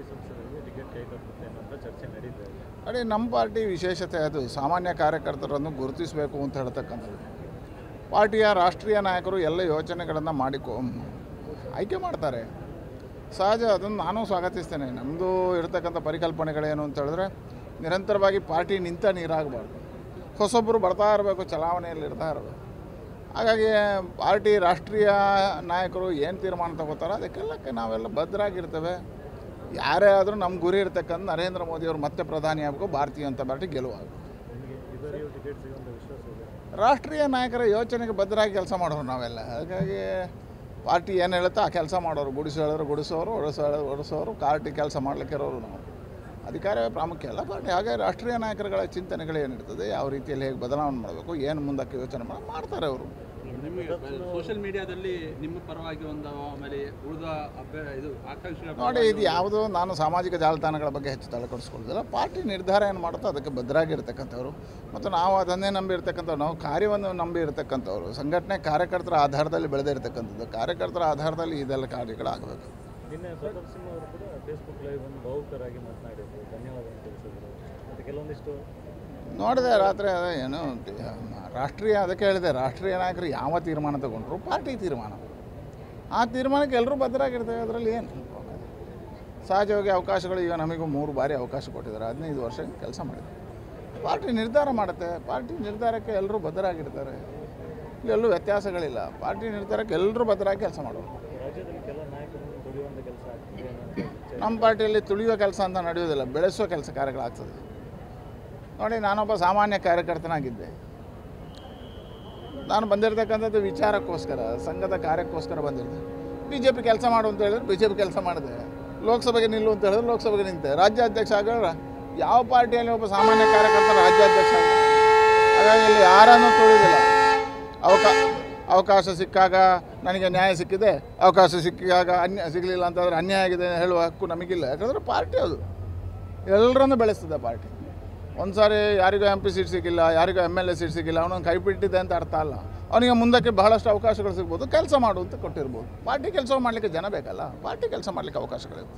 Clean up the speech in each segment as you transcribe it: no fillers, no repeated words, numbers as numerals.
ಸಂಸದರಿಗೆ ಟಿಕೆಟ್ ಕೈತಪ್ಪುತ್ತೆ ಅನ್ನೋ ಚರ್ಚೆ ನಡೀತಾ ಇದೆ. ನೋಡಿ, ನಮ್ಮ ಪಾರ್ಟಿ ವಿಶೇಷತೆ ಅದು ಸಾಮಾನ್ಯ ಕಾರ್ಯಕರ್ತರನ್ನು ಗುರುತಿಸಬೇಕು ಅಂತ ಹೇಳ್ತಕ್ಕಂಥದ್ದು. ಪಾರ್ಟಿಯ ರಾಷ್ಟ್ರೀಯ ನಾಯಕರು ಎಲ್ಲ ಯೋಚನೆಗಳನ್ನು ಆಯ್ಕೆ ಮಾಡ್ತಾರೆ. ಸಹಜ, ಅದನ್ನು ನಾನು ಸ್ವಾಗತಿಸ್ತೇನೆ. ನಮ್ಮದು ಇರತಕ್ಕಂಥ ಪರಿಕಲ್ಪನೆಗಳೇನು ಅಂತ ಹೇಳಿದ್ರೆ, ನಿರಂತರವಾಗಿ ಪಾರ್ಟಿ ನಿಂತ ನೀರಾಗಬಾರ್ದು, ಹೊಸೊಬ್ಬರು ಬರ್ತಾ ಇರಬೇಕು, ಚಲಾವಣೆಯಲ್ಲಿ ಇರ್ತಾ ಇರಬೇಕು. ಹಾಗಾಗಿ ಪಾರ್ಟಿ ರಾಷ್ಟ್ರೀಯ ನಾಯಕರು ಏನು ತೀರ್ಮಾನ ತಗೋತಾರೋ ಅದಕ್ಕೆಲ್ಲಕ್ಕೆ ನಾವೆಲ್ಲ ಬದ್ಧರಾಗಿರ್ತೇವೆ. ಯಾರೇ ಆದರೂ ನಮ್ಮ ಗುರಿ ಇರ್ತಕ್ಕಂಥ ನರೇಂದ್ರ ಮೋದಿಯವರು ಮತ್ತೆ ಪ್ರಧಾನಿ ಆಗಬೇಕು, ಭಾರತೀಯ ಜನತಾ ಪಾರ್ಟಿ ಗೆಲುವಾಗಬೇಕು. ರಾಷ್ಟ್ರೀಯ ನಾಯಕರ ಯೋಚನೆಗೆ ಬದ್ಧರಾಗಿ ಕೆಲಸ ಮಾಡೋರು ನಾವೆಲ್ಲ. ಹಾಗಾಗಿ ಪಾರ್ಟಿ ಏನು ಹೇಳುತ್ತೋ ಆ ಕೆಲಸ ಮಾಡೋರು. ಗುಡಿಸು ಹೇಳಿದ್ರು ಗುಡಿಸೋರು, ಒಡಿಸೋರು, ಪಾರ್ಟಿ ಕೆಲಸ ಮಾಡಲಿಕ್ಕೆ ಇರೋರು ನಾವು. ಅಧಿಕಾರವೇ ಪ್ರಾಮುಖ್ಯ ಅಲ್ಲ ಪಾರ್ಟಿ. ಹಾಗೆ ರಾಷ್ಟ್ರೀಯ ನಾಯಕರುಗಳ ಚಿಂತನೆಗಳು ಏನಿರ್ತದೆ, ಯಾವ ರೀತಿಯಲ್ಲಿ ಹೇಗೆ ಬದಲಾವಣೆ ಮಾಡಬೇಕು, ಏನು ಮುಂದಕ್ಕೆ ಯೋಚನೆ ಮಾಡ್ತಾರೆ ಅವರು. ನಿಮಗೆ ಸೋಷಿಯಲ್ ಮೀಡಿಯಾದಲ್ಲಿ ನಿಮ್ಮ ಪರವಾಗಿ ಒಂದು ಆಮೇಲೆ ಉಳಿದ ಇದು ಆಕಾಂಕ್ಷೆ ನೋಡಿ, ಇದು ಯಾವುದೋ ನಾನು ಸಾಮಾಜಿಕ ಜಾಲತಾಣಗಳ ಬಗ್ಗೆ ಹೆಚ್ಚು ತಲೆಕೊಡಿಸ್ಕೊಳ್ಳೋದಿಲ್ಲ. ಪಾರ್ಟಿ ನಿರ್ಧಾರ ಏನು ಮಾಡುತ್ತೋ ಅದಕ್ಕೆ ಬದ್ಧರಾಗಿರ್ತಕ್ಕಂಥವ್ರು. ಮತ್ತು ನಾವು ಅದನ್ನೇ ನಂಬಿರ್ತಕ್ಕಂಥವ್ರು. ನಾವು ಕಾರ್ಯವನ್ನು ನಂಬಿ ಇರತಕ್ಕಂಥವ್ರು. ಸಂಘಟನೆ ಕಾರ್ಯಕರ್ತರ ಆಧಾರದಲ್ಲಿ ಬೆಳೆದಿರ್ತಕ್ಕಂಥದ್ದು. ಕಾರ್ಯಕರ್ತರ ಆಧಾರದಲ್ಲಿ ಇದೆಲ್ಲ ಕಾರ್ಯಗಳಾಗಬೇಕು. ನಿನ್ನೆ ಪ್ರತಾಪ್ ಸಿಂಹ ಅವರು ಕೂಡ ಫೇಸ್ಬುಕ್ ಲೈವ್ ಒಂದು ಭಾವುಕರಾಗಿ ಮಾತನಾಡಿದ್ರು, ಧನ್ಯವಾದ ತಿಳಿಸಿದ್ರು. ಮತ್ತು ಕೆಲವೊಂದಿಷ್ಟು ನೋಡಿದೆ ರಾತ್ರಿ. ಅದೇ ಏನು ರಾಷ್ಟ್ರೀಯ, ಅದಕ್ಕೆ ಹೇಳಿದೆ, ರಾಷ್ಟ್ರೀಯ ನಾಯಕರು ಯಾವ ತೀರ್ಮಾನ ತಗೊಂಡ್ರು ಪಾರ್ಟಿ ತೀರ್ಮಾನ. ಆ ತೀರ್ಮಾನಕ್ಕೆ ಎಲ್ಲರೂ ಬದ್ಧರಾಗಿರ್ತೇವೆ. ಅದರಲ್ಲಿ ಏನು ಸಹಜವಾಗಿ ಅವಕಾಶಗಳು ಈಗ ನಮಗೂ 3 ಬಾರಿ ಅವಕಾಶ ಕೊಟ್ಟಿದ್ದಾರೆ. 15 ವರ್ಷ ಕೆಲಸ ಮಾಡಿದ್ದಾರೆ. ಪಾರ್ಟಿ ನಿರ್ಧಾರ ಮಾಡುತ್ತೆ. ಪಾರ್ಟಿ ನಿರ್ಧಾರಕ್ಕೆ ಎಲ್ಲರೂ ಬದ್ಧರಾಗಿರ್ತಾರೆ. ಎಲ್ಲೂ ವ್ಯತ್ಯಾಸಗಳಿಲ್ಲ. ಪಾರ್ಟಿ ನಿರ್ಧಾರಕ್ಕೆ ಎಲ್ಲರೂ ಬದ್ಧರಾಗಿ ಕೆಲಸ ಮಾಡೋರು. ರಾಜ್ಯದಲ್ಲಿ ಕೆಲ ನಾಯಕರು ತುಳಿಯುವಂಥ ಕೆಲಸ ಆಗ್ತಿದೆ. ನಮ್ಮ ಪಾರ್ಟಿಯಲ್ಲಿ ತುಳಿಯುವ ಕೆಲಸ ಅಂತ ನಡೆಯೋದಿಲ್ಲ, ಬೆಳೆಸುವ ಕೆಲಸ ಕಾರ್ಯಗಳಾಗ್ತದೆ. ನೋಡಿ, ನಾನೊಬ್ಬ ಸಾಮಾನ್ಯ ಕಾರ್ಯಕರ್ತನಾಗಿದ್ದೆ. ನಾನು ಬಂದಿರತಕ್ಕಂಥದ್ದು ವಿಚಾರಕ್ಕೋಸ್ಕರ, ಸಂಘದ ಕಾರ್ಯಕ್ಕೋಸ್ಕರ ಬಂದಿದ್ದೆ. BJP ಕೆಲಸ ಮಾಡು ಅಂತ ಹೇಳಿದ್ರೆ BJP ಕೆಲಸ ಮಾಡಿದೆ. ಲೋಕಸಭೆಗೆ ನಿಲ್ಲು ಅಂತ ಹೇಳಿದ್ರೆ ಲೋಕಸಭೆಗೆ ನಿಂತೆ. ರಾಜ್ಯಾಧ್ಯಕ್ಷ ಆಗೋರ ಯಾವ ಪಾರ್ಟಿಯಲ್ಲಿ ಒಬ್ಬ ಸಾಮಾನ್ಯ ಕಾರ್ಯಕರ್ತ ರಾಜ್ಯಾಧ್ಯಕ್ಷ ಆಗ. ಹಾಗಾಗಿ ಇಲ್ಲಿ ಯಾರನ್ನೂ ತುಳಿದಿಲ್ಲ. ಅವಕಾಶ ಸಿಕ್ಕಾಗ ನನಗೆ ನ್ಯಾಯ ಸಿಕ್ಕಿದೆ, ಅವಕಾಶ ಸಿಕ್ಕಾಗ ಸಿಗಲಿಲ್ಲ ಅಂತಂದರೆ ಅನ್ಯಾಯ ಆಗಿದೆ ಹೇಳುವ ಹಕ್ಕು ನಮಗಿಲ್ಲ. ಯಾಕಂದರೆ ಪಾರ್ಟಿ ಅದು ಎಲ್ಲರನ್ನೂ ಬೆಳೆಸ್ತದೆ. ಪಾರ್ಟಿ ಒಂದು ಸಾರಿ ಯಾರಿಗೂ MP ಸೀಟ್ ಸಿಕ್ಕಿಲ್ಲ, ಯಾರಿಗೂ MLA ಸೀಟ್ ಸಿಕ್ಕಿಲ್ಲ, ಅವನೊಂದು ಕೈ ಬಿಟ್ಟಿದೆ ಅಂತ ಅರ್ಥ ಅಲ್ಲ. ಅವನಿಗೆ ಮುಂದಕ್ಕೆ ಬಹಳಷ್ಟು ಅವಕಾಶಗಳು ಸಿಗ್ಬೋದು. ಕೆಲಸ ಮಾಡು ಅಂತ ಕೊಟ್ಟಿರ್ಬೋದು. ಪಾರ್ಟಿ ಕೆಲಸ ಮಾಡಲಿಕ್ಕೆ ಜನ ಬೇಕಲ್ಲ. ಪಾರ್ಟಿ ಕೆಲಸ ಮಾಡಲಿಕ್ಕೆ ಅವಕಾಶಗಳಿವೆ.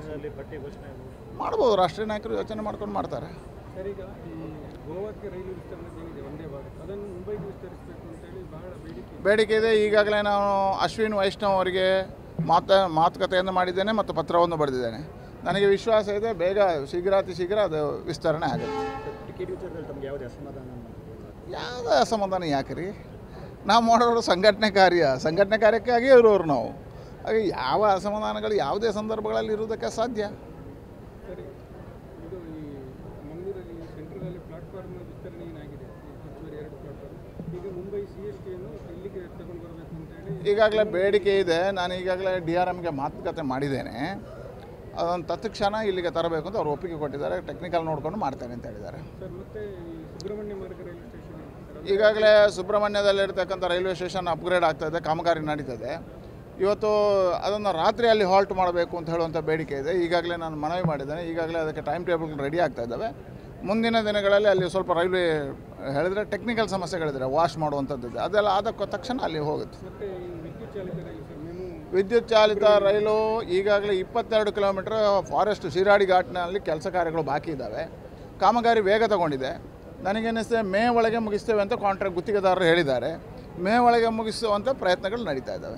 ಮಾಡ್ಬೋದು. ರಾಷ್ಟ್ರೀಯ ನಾಯಕರು ಯೋಚನೆ ಮಾಡ್ಕೊಂಡು ಮಾಡ್ತಾರೆ. ಸರ್, ಈಗ ಈ ಗೋವಾಕ್ಕೆ ರೈಲು ವಿಸ್ತರಣೆ ಏನಿದೆ ವಂದೇ ಭಾರತ್, ಅದನ್ನು ಮುಂಬೈಗೆ ವಿಸ್ತರಿಸಬೇಕು ಅಂತೇಳಿ ಬಹಳ ಬೇಡಿಕೆ ಇದೆ. ಈಗಾಗಲೇ ನಾನು ಅಶ್ವಿನ್ ವೈಷ್ಣವ್ ಅವರಿಗೆ ಮಾತುಕತೆಯನ್ನು ಮಾಡಿದ್ದೇನೆ ಮತ್ತು ಪತ್ರವನ್ನು ಬರೆದಿದ್ದೇನೆ. ನನಗೆ ವಿಶ್ವಾಸ ಇದೆ, ಶೀಘ್ರ ಅದು ವಿಸ್ತರಣೆ ಆಗುತ್ತೆ. ಟಿಕೆಟ್ ವಿಚಾರದಲ್ಲಿ ತಮಗೆ ಯಾವುದೇ ಅಸಮಾಧಾನ? ಯಾವುದೇ ಅಸಮಾಧಾನ ಯಾಕೆ ರೀ? ನಾವು ಮಾಡೋರು ಸಂಘಟನೆ ಕಾರ್ಯಕ್ಕಾಗಿ ಇರೋರು ನಾವು. ಹಾಗೆ ಯಾವ ಅಸಮಾಧಾನಗಳು ಯಾವುದೇ ಸಂದರ್ಭಗಳಲ್ಲಿ ಇರುವುದಕ್ಕೆ ಸಾಧ್ಯ. ಸರಿ, ಇದು ಈ ಮಂಗಳೂರಲ್ಲಿ ಸೆಂಟ್ರಲ್ ಪ್ಲಾಟ್ಫಾರ್ಮ್ ವಿಸ್ತರಣೆ ಏನಾಗಿದೆ, ಹೆಚ್ಚುವರಿ 2 ಪ್ಲಾಟ್ಫಾರ್ಮ್. ಈಗ ಮುಂಬೈ CST ಅನ್ನು ಇಲ್ಲಿಗೆ ತಗೊಂಡು ಬರಬೇಕು ಅಂತೇಳಿ ಈಗಾಗಲೇ ಬೇಡಿಕೆ ಇದೆ. ನಾನು ಈಗಾಗಲೇ DRMಗೆ ಮಾತುಕತೆ ಮಾಡಿದ್ದೇನೆ. ಅದನ್ನು ತತ್ಕ್ಷಣ ಇಲ್ಲಿಗೆ ತರಬೇಕು ಅಂತ ಅವ್ರು ಒಪ್ಪಿಗೆ ಕೊಟ್ಟಿದ್ದಾರೆ. ಟೆಕ್ನಿಕಲ್ ನೋಡ್ಕೊಂಡು ಮಾಡ್ತೇನೆ ಅಂತ ಹೇಳಿದ್ದಾರೆ. ಸರ್, ಮತ್ತೆ ಈ ಸುಬ್ರಹ್ಮಣ್ಯ ಮಾರ್ಗ ರೈಲ್ವೆ ಸ್ಟೇಷನ್ ಈಗಾಗಲೇ ಸುಬ್ರಹ್ಮಣ್ಯದಲ್ಲಿರ್ತಕ್ಕಂಥ ರೈಲ್ವೆ ಸ್ಟೇಷನ್ ಅಪ್ಗ್ರೇಡ್ ಆಗ್ತಾಯಿದೆ, ಕಾಮಗಾರಿ ನಡೀತದೆ. ಇವತ್ತು ಅದನ್ನು ರಾತ್ರಿ ಅಲ್ಲಿ ಹಾಲ್ಟ್ ಮಾಡಬೇಕು ಅಂತ ಹೇಳುವಂಥ ಬೇಡಿಕೆ ಇದೆ. ಈಗಾಗಲೇ ನಾನು ಮನವಿ ಮಾಡಿದ್ದೇನೆ. ಈಗಾಗಲೇ ಅದಕ್ಕೆ ಟೈಮ್ ಟೇಬಲ್ ರೆಡಿ ಆಗ್ತಾ ಇದ್ದಾವೆ. ಮುಂದಿನ ದಿನಗಳಲ್ಲಿ ಅಲ್ಲಿ ಸ್ವಲ್ಪ ರೈಲ್ವೆ ಹೇಳಿದ್ರೆ ಟೆಕ್ನಿಕಲ್ ಸಮಸ್ಯೆಗಳಿದ್ರೆ ವಾಶ್ ಮಾಡುವಂಥದ್ದು ಅದೆಲ್ಲ ಆದ ತಕ್ಷಣ ಅಲ್ಲಿ ಹೋಗುತ್ತೆ. ಮತ್ತೆ ವಿದ್ಯುತ್ ಚಾಲಿತ ರೈಲು ವಿದ್ಯುತ್ ಚಾಲಿತ ರೈಲು ಈಗಾಗಲೇ 22 ಕಿಲೋಮೀಟರ್ ಫಾರೆಸ್ಟ್ ಶಿರಾಡಿ ಘಾಟ್ನಲ್ಲಿ ಕೆಲಸ ಕಾರ್ಯಗಳು ಬಾಕಿ ಇದ್ದಾವೆ. ಕಾಮಗಾರಿ ವೇಗ ತಗೊಂಡಿದೆ. ನನಗೇನಿಸ್ತದೆ ಮೇ ಒಳಗೆ ಮುಗಿಸ್ತೇವೆ ಅಂತ ಕಾಂಟ್ರಾಕ್ಟ್ ಗುತ್ತಿಗೆದಾರರು ಹೇಳಿದ್ದಾರೆ. ಮೇ ಒಳಗೆ ಮುಗಿಸುವಂಥ ಪ್ರಯತ್ನಗಳು ನಡೀತಾ ಇದ್ದಾವೆ.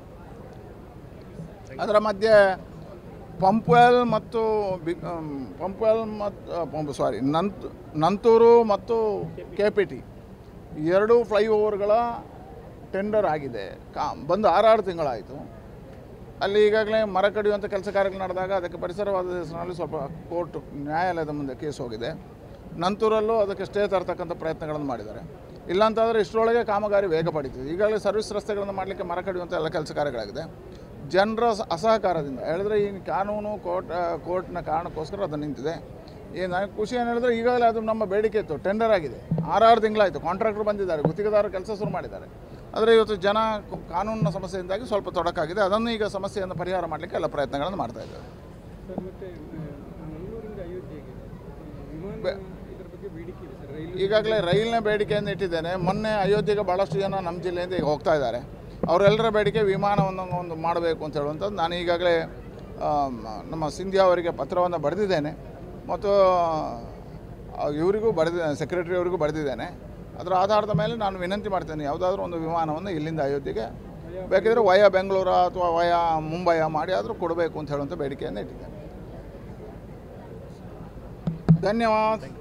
ಅದರ ಮಧ್ಯೆ ಪಂಪ್ವೆಲ್ ಮತ್ತು ನಂತೂರು ಮತ್ತು KPT 2 ಫ್ಲೈಓವರ್ಗಳ ಟೆಂಡರ್ ಆಗಿದೆ. ಬಂದು 6 ತಿಂಗಳಾಯಿತು. ಅಲ್ಲಿ ಈಗಾಗಲೇ ಮರ ಕಡಿಯುವಂಥ ಕೆಲಸ ಕಾರ್ಯಗಳು ನಡೆದಾಗ ಅದಕ್ಕೆ ಪರಿಸರವಾದ ಹೆಸರಿನಲ್ಲಿ ಸ್ವಲ್ಪ ಕೋರ್ಟ್ ನ್ಯಾಯಾಲಯದ ಮುಂದೆ ಕೇಸ್ ಹೋಗಿದೆ. ನಂತೂರಲ್ಲೂ ಅದಕ್ಕೆ ಸ್ಟೇ ತರತಕ್ಕಂಥ ಪ್ರಯತ್ನಗಳನ್ನು ಮಾಡಿದ್ದಾರೆ. ಇಲ್ಲಾಂತಂದರೆ ಇಷ್ಟರೊಳಗೆ ಕಾಮಗಾರಿ ವೇಗ ಪಡೀತಿದೆ. ಈಗಾಗಲೇ ಸರ್ವಿಸ್ ರಸ್ತೆಗಳನ್ನು ಮಾಡಲಿಕ್ಕೆ ಮರ ಕಡಿಯುವಂಥ ಎಲ್ಲ ಕೆಲಸ ಕಾರ್ಯಗಳಾಗಿದೆ. ಜನರ ಅಸಹಕಾರದಿಂದ ಹೇಳಿದ್ರೆ ಈ ಕಾನೂನು ಕೋರ್ಟ್ನ ಕಾರಣಕ್ಕೋಸ್ಕರ ಅದು ನಿಂತಿದೆ. ನನಗೆ ಖುಷಿ ಏನು ಹೇಳಿದ್ರೆ ಈಗಾಗಲೇ ಅದು ನಮ್ಮ ಬೇಡಿಕೆ ಇತ್ತು, ಟೆಂಡರ್ ಆಗಿದೆ. 6 ತಿಂಗಳಾಯಿತು. ಕಾಂಟ್ರಾಕ್ಟರ್ ಬಂದಿದ್ದಾರೆ, ಗುತ್ತಿಗೆದಾರರು ಕೆಲಸ ಶುರು ಮಾಡಿದ್ದಾರೆ. ಆದರೆ ಇವತ್ತು ಜನ ಕಾನೂನಿನ ಸಮಸ್ಯೆಯಿಂದಾಗಿ ಸ್ವಲ್ಪ ತೊಡಕಾಗಿದೆ. ಅದನ್ನು ಈಗ ಸಮಸ್ಯೆಯನ್ನು ಪರಿಹಾರ ಮಾಡಲಿಕ್ಕೆ ಎಲ್ಲ ಪ್ರಯತ್ನಗಳನ್ನು ಮಾಡ್ತಾ ಇದ್ದಾರೆ. ಸರ್, ಮತ್ತೆ ಮಂಗಳೂರಿಂದ ಅಯೋಧ್ಯೆಗೆ ಇದರ ಬಗ್ಗೆ ಬೇಡಿಕೆ ಇದೆ ಸರ್. ಈಗಾಗಲೇ ರೈಲಿನ ಬೇಡಿಕೆಯನ್ನು ಇಟ್ಟಿದ್ದೇನೆ. ಮೊನ್ನೆ ಅಯೋಧ್ಯೆಗೆ ಭಾಳಷ್ಟು ಜನ ನಮ್ಮ ಜಿಲ್ಲೆಯಿಂದ ಈಗ ಹೋಗ್ತಾ ಇದ್ದಾರೆ. ಅವರೆಲ್ಲರ ಬೇಡಿಕೆ ವಿಮಾನವನ್ನು ಒಂದು ಮಾಡಬೇಕು ಅಂತ ಹೇಳುವಂಥದ್ದು. ನಾನು ಈಗಾಗಲೇ ನಮ್ಮ ಸಿಂಧ್ಯಾ ಅವರಿಗೆ ಪತ್ರವನ್ನು ಬರೆದಿದ್ದೇನೆ ಮತ್ತು ಇವರಿಗೂ ಸೆಕ್ರೆಟರಿ ಅವರಿಗೂ ಬರೆದಿದ್ದೇನೆ. ಅದರ ಆಧಾರದ ಮೇಲೆ ನಾನು ವಿನಂತಿ ಮಾಡ್ತೇನೆ, ಯಾವುದಾದ್ರೂ ಒಂದು ವಿಮಾನವನ್ನು ಇಲ್ಲಿಂದ ಅಯೋಧ್ಯೆಗೆ ಬೇಕಿದ್ರೆ ವಯಾ ಬೆಂಗಳೂರು ಅಥವಾ ವಯಾ ಮುಂಬೈ ಮಾಡಿ ಆದರೂ ಕೊಡಬೇಕು ಅಂತ ಹೇಳುವಂಥ ಬೇಡಿಕೆಯನ್ನು ಇಟ್ಟಿದ್ದೇನೆ. ಧನ್ಯವಾದ.